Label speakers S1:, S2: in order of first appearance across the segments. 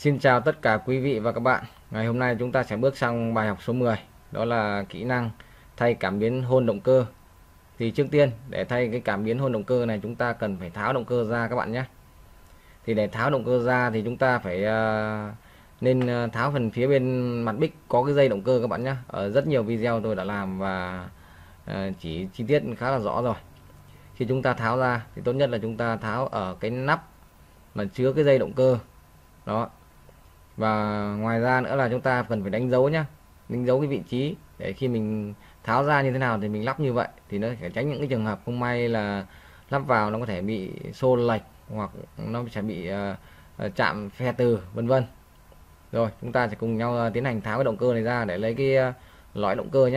S1: Xin chào tất cả quý vị và các bạn. Ngày hôm nay chúng ta sẽ bước sang bài học số 10, đó là kỹ năng thay cảm biến hôn động cơ. Thì trước tiên để thay cái cảm biến hôn động cơ này chúng ta cần phải tháo động cơ ra các bạn nhé. Thì để tháo động cơ ra thì chúng ta phải nên tháo phần phía bên mặt bích có cái dây động cơ các bạn nhé. Ở rất nhiều video tôi đã làm và chỉ chi tiết khá là rõ rồi. Khi chúng ta tháo ra thì tốt nhất là chúng ta tháo ở cái nắp mà chứa cái dây động cơ đó. Và ngoài ra nữa là chúng ta cần phải đánh dấu nhá, đánh dấu cái vị trí để khi mình tháo ra như thế nào thì mình lắp như vậy, thì nó sẽ tránh những cái trường hợp không may là lắp vào nó có thể bị xô lệch hoặc nó sẽ bị chạm phe từ vân vân. Rồi chúng ta sẽ cùng nhau tiến hành tháo cái động cơ này ra để lấy cái lõi động cơ nhé.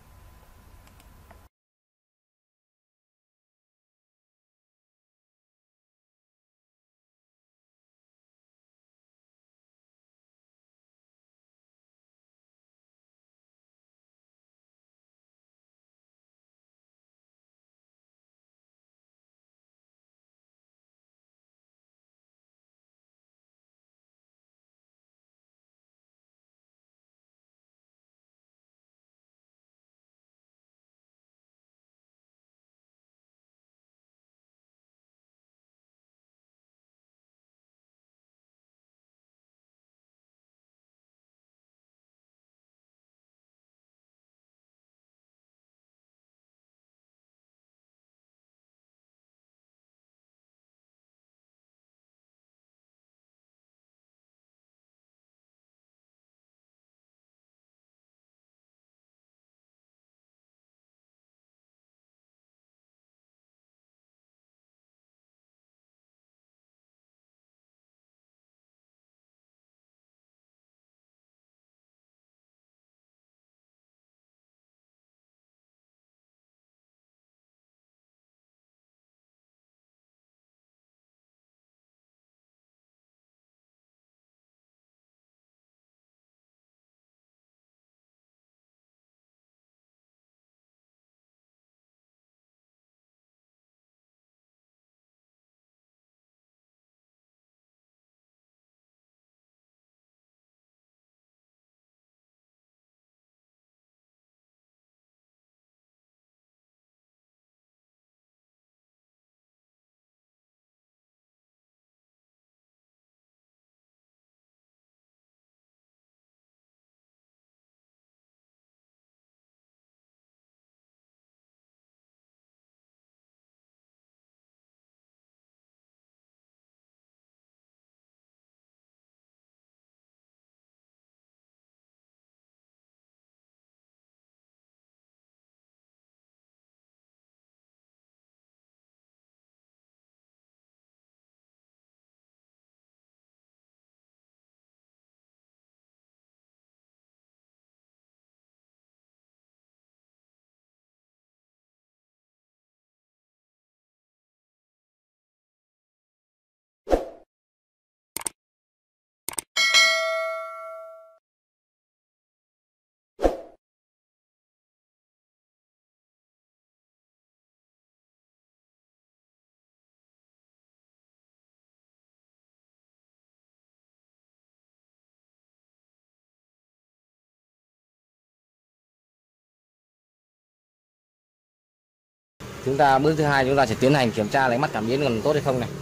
S1: Chúng ta bước thứ hai, chúng ta sẽ tiến hành kiểm tra lấy mắt cảm biến còn tốt hay không này.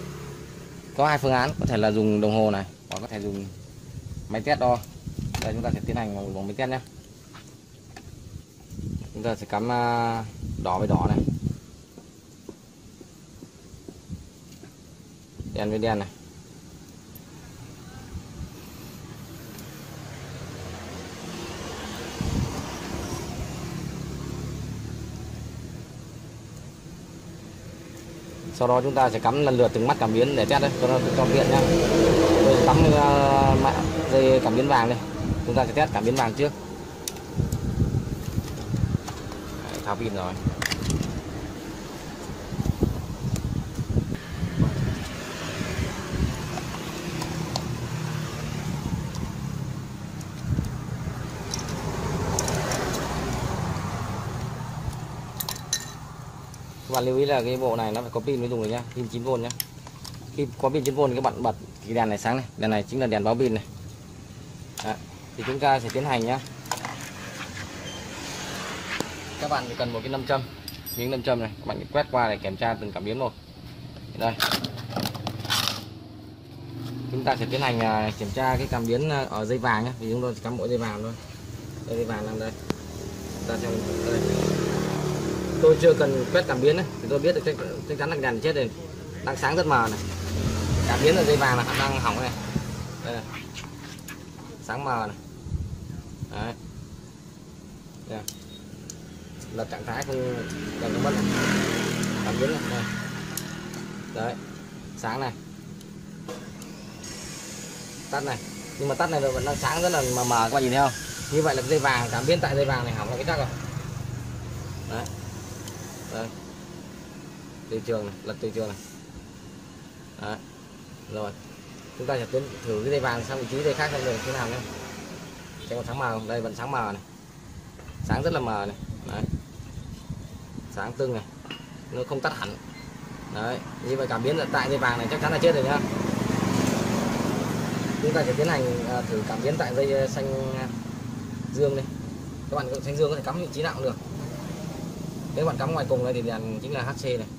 S1: Có hai phương án, có thể là dùng đồng hồ này hoặc có thể dùng máy test đo. Đây chúng ta sẽ tiến hành bằng máy test nhé. Chúng ta sẽ cắm đỏ với đỏ này, đen với đen này. Sau đó chúng ta sẽ cắm lần lượt từng mắt cảm biến để test đây cho nó cho tiện nhá. Tôi cắm dây cảm biến vàng đây. Chúng ta sẽ test cảm biến vàng trước. Đấy, tháo pin rồi. Các bạn lưu ý là cái bộ này nó phải có pin mới dùng được nhá, pin 9V nhá. Khi có pin 9V các bạn bật cái đèn này sáng này, đèn này chính là đèn báo pin này. Đó. Thì chúng ta sẽ tiến hành nhá. Các bạn cần một cái nam châm, miếng nam châm này, các bạn quét qua để kiểm tra từng cảm biến một. Đây. Chúng ta sẽ tiến hành kiểm tra cái cảm biến ở dây vàng nhé, vì chúng tôi chỉ cắm mỗi dây vàng thôi. Đây, dây vàng nằm đây. Ta trong đây. Tôi chưa cần quét cảm biến đấy, thì tôi biết được chắc chắn là đèn chết rồi, đang sáng rất mờ này. Cảm biến ở dây vàng là đang hỏng này. Đây này. Sáng mờ này. Đấy. Đây. Là trạng thái không cần nó mất này. Cảm biến này. Đây. Đấy. Sáng này. Tắt này, nhưng mà tắt này vẫn đang sáng rất là mờ các bạn nhìn thấy không? Như vậy là dây vàng, cảm biến tại dây vàng này hỏng là cái chắc rồi. Đấy. Đây. Tùy trường này, lật tùy trường này. Đấy. Rồi. Chúng ta sẽ thử cái dây vàng sang vị trí dây khác xem được thế nào nhé. Xem còn sáng mờ không? Đây vẫn sáng mờ này. Sáng rất là mờ này. Đấy. Sáng tưng này. Nó không tắt hẳn. Đấy, như vậy cảm biến tại dây vàng này chắc chắn là chết rồi nhá. Chúng ta sẽ tiến hành thử cảm biến tại dây xanh dương đây. Các bạn xanh dương có thể cắm vị trí nào cũng được. Nếu bạn cắm ngoài cùng đây thì đèn chính là HC này.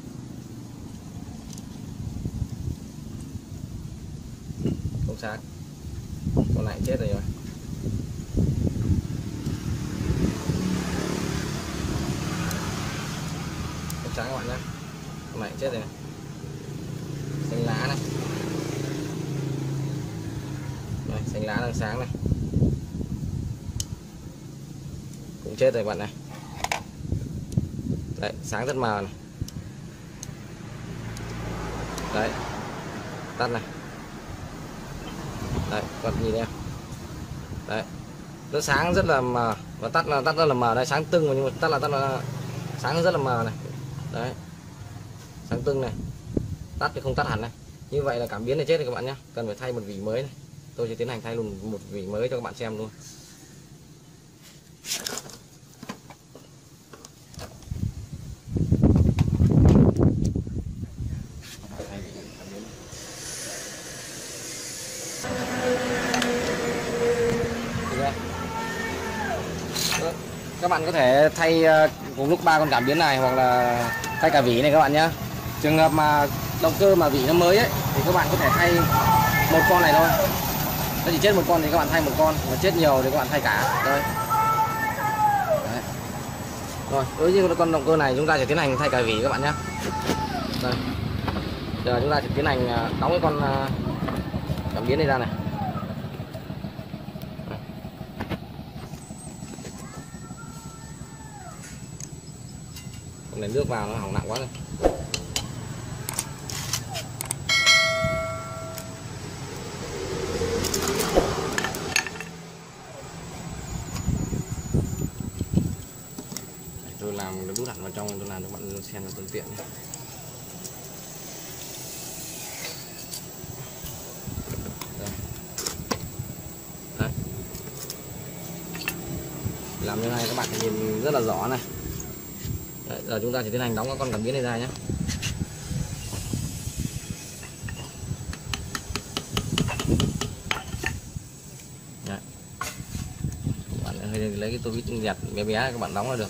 S1: Không sáng. Con này chết rồi. Không sáng các bạn nhé. Con này chết rồi này. Xanh lá này. Đây, xanh lá đang sáng này. Cũng chết rồi bạn này. Đấy, sáng rất mờ này. Đấy. Tắt này. Đấy, các bạn nhìn thấy không? Đấy. Nó sáng rất là mờ và tắt rất là mờ. Đây sáng tưng nhưng mà tắt là sáng rất là mờ này. Đấy. Sáng tưng này. Tắt thì không tắt hẳn này. Như vậy là cảm biến này chết rồi các bạn nhé. Cần phải thay một vỉ mới này. Tôi sẽ tiến hành thay luôn một vỉ mới cho các bạn xem luôn. Các bạn có thể thay cùng lúc 3 con cảm biến này hoặc là thay cả vỉ này các bạn nhé. Trường hợp mà động cơ mà vỉ nó mới ấy thì các bạn có thể thay một con này thôi. Nó chỉ chết một con thì các bạn thay một con, mà chết nhiều thì các bạn thay cả. Đây. Đấy. Rồi, đối với con động cơ này chúng ta sẽ tiến hành thay cả vỉ các bạn nhé. Đây. Giờ chúng ta sẽ tiến hành đóng cái con cảm biến này ra này. Con này nước vào nó hỏng nặng quá rồi. Tôi làm nó đút hẳn vào trong, tôi làm cho các bạn xem là thuận tiện nhé. Đấy. Làm như này các bạn nhìn rất là rõ này. Đấy, giờ chúng ta sẽ tiến hành đóng các con cảm biến này ra nhé. Đấy. Các bạn lấy cái tô vít dẹt bé bé các bạn đóng là được.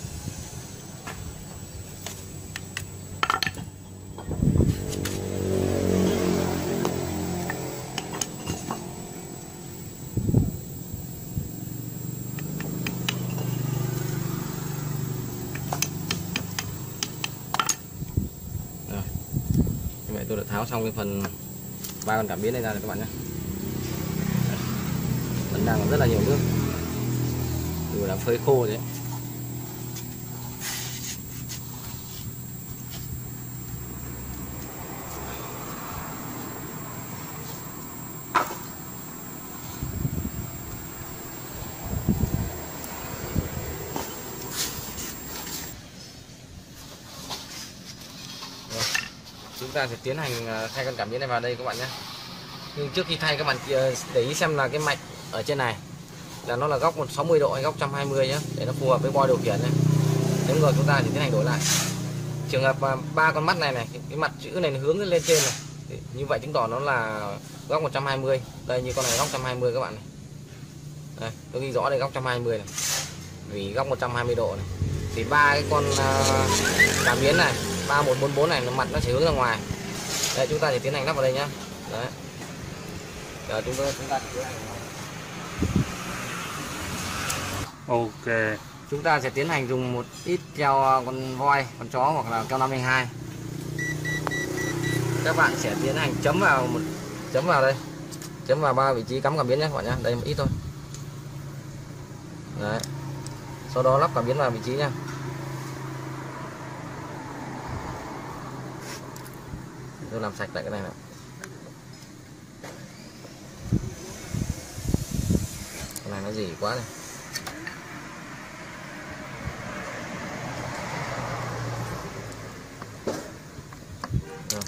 S1: Như vậy tôi đã tháo xong cái phần 3 con cảm biến này ra rồi các bạn nhé. Vẫn đang còn rất là nhiều nước, dù đã phơi khô đấy. Chúng ta sẽ tiến hành thay con cảm biến này vào đây các bạn nhé. Nhưng trước khi thay các bạn để ý xem là cái mạch ở trên này là nó là góc 160 độ hay góc 120 nhé, để nó phù hợp với bo điều khiển này. Nếu ngược chúng ta thì tiến hành đổi lại. Trường hợp mà 3 con mắt này cái mặt chữ này nó hướng lên trên này Như vậy chứng tỏ nó là góc 120. Đây như con này góc 120 các bạn này. Đây, tôi ghi rõ đây góc 120 này. Vì góc 120 độ này. Thì ba cái con cảm biến này, 3144 này nó mặt nó sẽ hướng ra ngoài. Đây chúng ta sẽ tiến hành lắp vào đây nhá. Đấy. Giờ chúng ta tiến hành.
S2: Ok.
S1: Chúng ta sẽ tiến hành dùng một ít keo con voi, con chó hoặc là keo 502. Các bạn sẽ tiến hành chấm vào đây, chấm vào 3 vị trí cắm cảm biến nhé các bạn nhé. Đây một ít thôi. Đấy. Sau đó lắp cảm biến vào vị trí nha. Tôi làm sạch lại cái này nào. Cái này nó dỉ quá này. Rồi.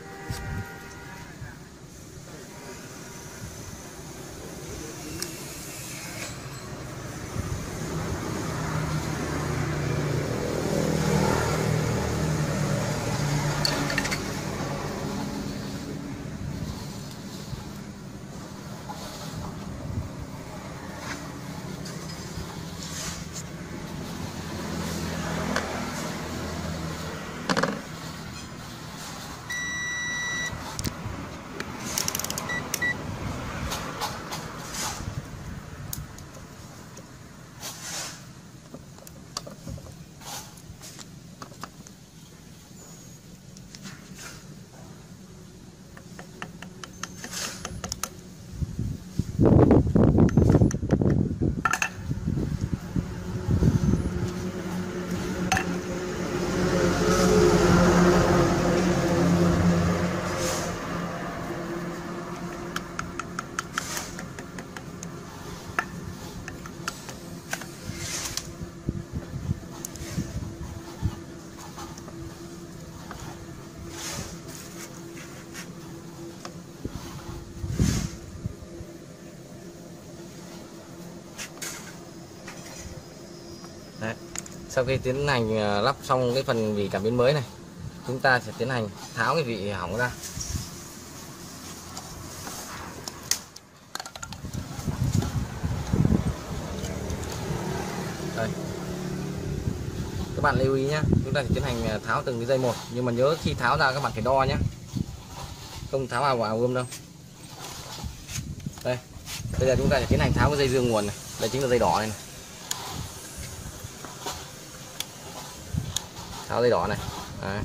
S1: Đấy. Sau khi tiến hành lắp xong cái phần vỉ cảm biến mới này, chúng ta sẽ tiến hành tháo cái vỉ hỏng ra. Đây. Các bạn lưu ý nhé, chúng ta sẽ tiến hành tháo từng cái dây một, nhưng mà nhớ khi tháo ra các bạn phải đo nhé, không tháo vào gươm đâu. Đây, bây giờ chúng ta sẽ tiến hành tháo cái dây dương nguồn này, đây chính là dây đỏ này, tháo dây đỏ này. Đấy.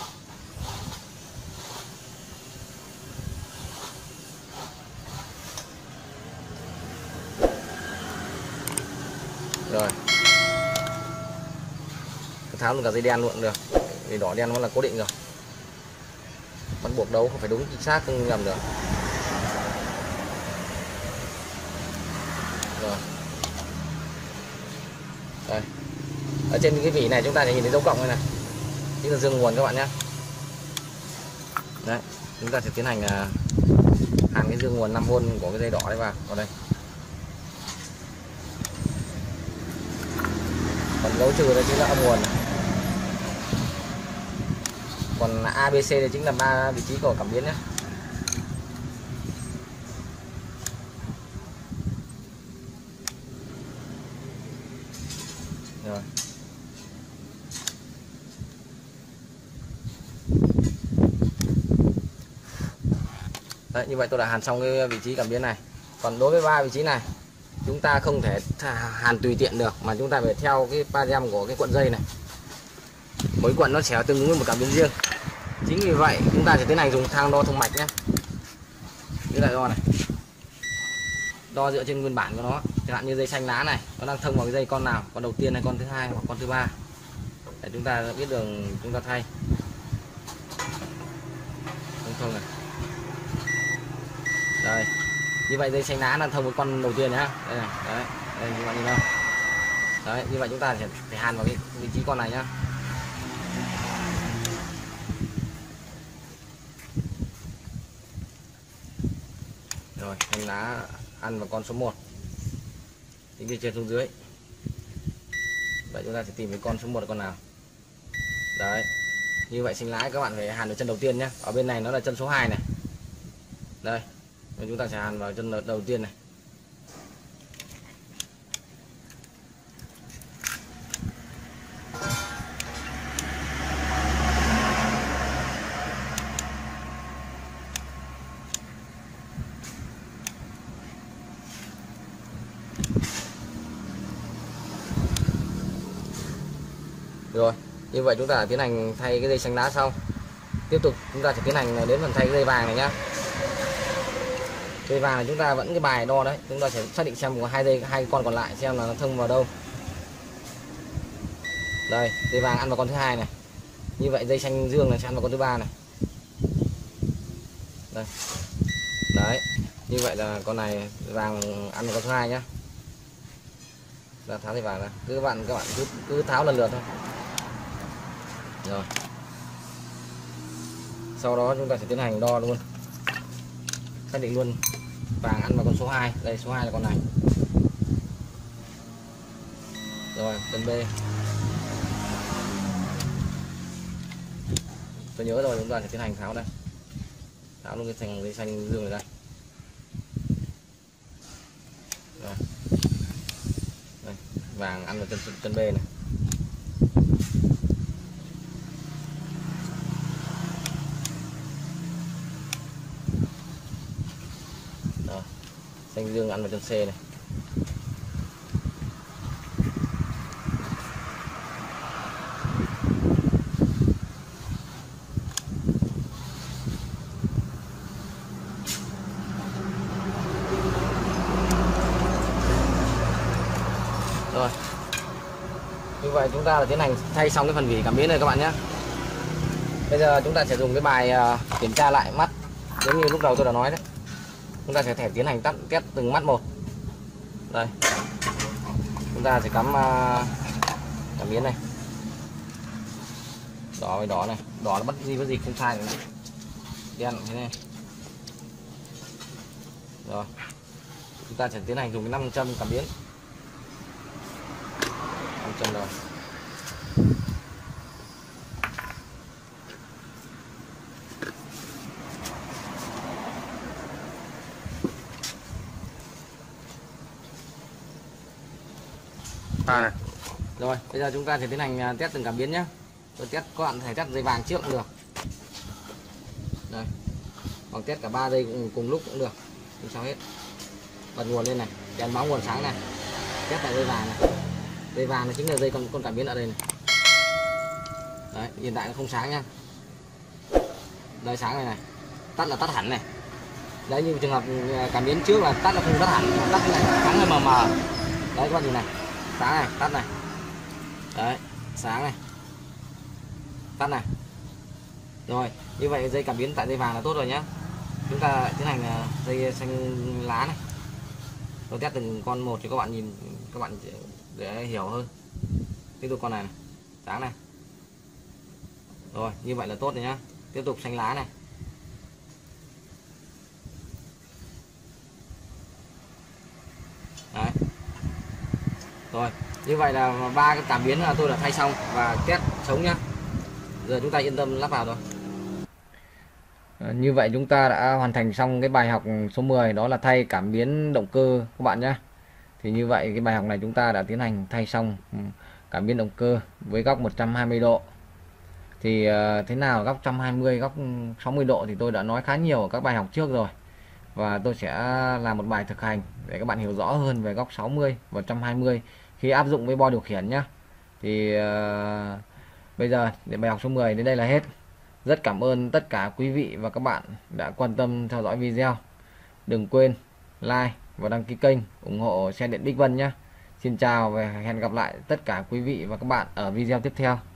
S1: Rồi tháo luôn cả dây đen luôn được, dây đỏ đen nó là cố định rồi, bắt buộc đâu không phải đúng chính xác không nhầm được. Rồi đây, ở trên cái vỉ này chúng ta sẽ nhìn thấy dấu cộng này này, chính là dương nguồn các bạn nhé. Đấy, chúng ta sẽ tiến hành hàn cái dương nguồn 5V của cái dây đỏ đấy vào đây. Còn dấu trừ đây chính là âm nguồn, còn ABC đây chính là 3 vị trí của cảm biến nhé. Rồi. Đấy, như vậy tôi đã hàn xong cái vị trí cảm biến này. Còn đối với 3 vị trí này chúng ta không thể hàn tùy tiện được, mà chúng ta phải theo cái parem của cái cuộn dây này. Mỗi cuộn nó sẽ tương ứng với một cảm biến riêng. Chính vì vậy chúng ta sẽ tiến hành dùng thang đo thông mạch nhé. Như là đo này, đo dựa trên nguyên bản của nó. Chẳng hạn như dây xanh lá này, nó đang thông vào cái dây con nào, con đầu tiên hay con thứ hai hoặc con thứ ba, để chúng ta biết đường chúng ta thay. Không này. Đây, như vậy dây xanh lá đang thông với con đầu tiên nhá. Đây này, đấy, đây các bạn nhìn không? Đấy, như vậy chúng ta sẽ phải hàn vào cái vị trí con này nhá. Rồi, xanh lá ăn vào con số 1. Tính từ trên xuống dưới. Vậy chúng ta sẽ tìm cái con số 1 là con nào. Đấy. Như vậy xanh lá các bạn phải hàn ở chân đầu tiên nhé. Ở bên này nó là chân số 2 này. Đây, chúng ta sẽ hàn vào chân đầu tiên này. Rồi, như vậy chúng ta đã tiến hành thay cái dây xanh lá xong. Tiếp tục chúng ta sẽ tiến hành đến phần thay cái dây vàng này nhá. Dây vàng này chúng ta vẫn cái bài đo đấy, chúng ta sẽ xác định xem có hai con còn lại xem là nó thông vào đâu. Đây, dây vàng ăn vào con thứ hai này. Như vậy dây xanh dương này sẽ ăn vào con thứ ba này. Đây. Đấy, như vậy là con này vàng ăn vào con thứ hai nhá. Ra tháo dây vàng ra, các bạn cứ tháo lần lượt thôi. Rồi. Sau đó chúng ta sẽ tiến hành đo luôn. Xác định luôn vàng ăn vào con số 2. Đây, số 2 là con này. Rồi, chân B. Tôi nhớ rồi, chúng ta sẽ tiến hành tháo đây. Tháo luôn cái dây xanh dương này ra. Rồi. Đây, vàng ăn vào chân B này. Rồi. Xanh dương ăn vào chân C này. Rồi, như vậy chúng ta đã tiến hành thay xong cái phần vỉ cảm biến này các bạn nhé. Bây giờ chúng ta sẽ dùng cái bài kiểm tra lại mắt, giống như lúc đầu tôi đã nói đấy. Chúng ta sẽ tiến hành test từng mắt một. Đây, chúng ta sẽ cắm cảm biến này, đỏ với đỏ này, đỏ là bất gì không sai nữa, đen thế này. Rồi, chúng ta sẽ tiến hành dùng cái 5 châm cảm biến. Chân rồi.
S2: này.
S1: Rồi, bây giờ chúng ta sẽ tiến hành test từng cảm biến nhé. Tôi test các bạn phải test dây vàng trước cũng được. Đây. Hoặc test cả 3 dây cùng lúc cũng được. Không sao hết. Bật nguồn lên này, đèn báo nguồn sáng này. Test lại dây vàng này. Dây vàng này chính là dây con cảm biến ở đây này. Đấy, hiện tại nó không sáng nha. Đây sáng này này. Tắt là tắt hẳn này. Đấy, như trường hợp cảm biến trước là tắt là không tắt hẳn, tắt này sáng là mờ mờ. Đấy các bạn nhìn này. Sáng này, tắt này. Đấy, sáng này. Tắt này. Rồi, như vậy dây cảm biến tại dây vàng là tốt rồi nhá. Chúng ta tiến hành dây xanh lá này. Tôi test từng con một cho các bạn nhìn, các bạn để hiểu hơn. Tiếp tục con này, này. Sáng này. Rồi, như vậy là tốt rồi nhá. Tiếp tục xanh lá này. Đấy. Rồi, như vậy là 3 cái cảm biến là tôi đã thay xong và test sống nhá. Giờ chúng ta yên tâm lắp vào rồi. Như vậy chúng ta đã hoàn thành xong cái bài học số 10, đó là thay cảm biến động cơ các bạn nhé. Thì như vậy cái bài học này chúng ta đã tiến hành thay xong cảm biến động cơ với góc 120 độ. Thì thế nào góc 120, góc 60 độ thì tôi đã nói khá nhiều ở các bài học trước rồi. Và tôi sẽ làm một bài thực hành để các bạn hiểu rõ hơn về góc 60 và 120 khi áp dụng với bo điều khiển nhé. Thì bây giờ để bài học số 10 đến đây là hết. Rất cảm ơn tất cả quý vị và các bạn đã quan tâm theo dõi video. Đừng quên like và đăng ký kênh ủng hộ xe điện Bích Vân nhé. Xin chào và hẹn gặp lại tất cả quý vị và các bạn ở video tiếp theo.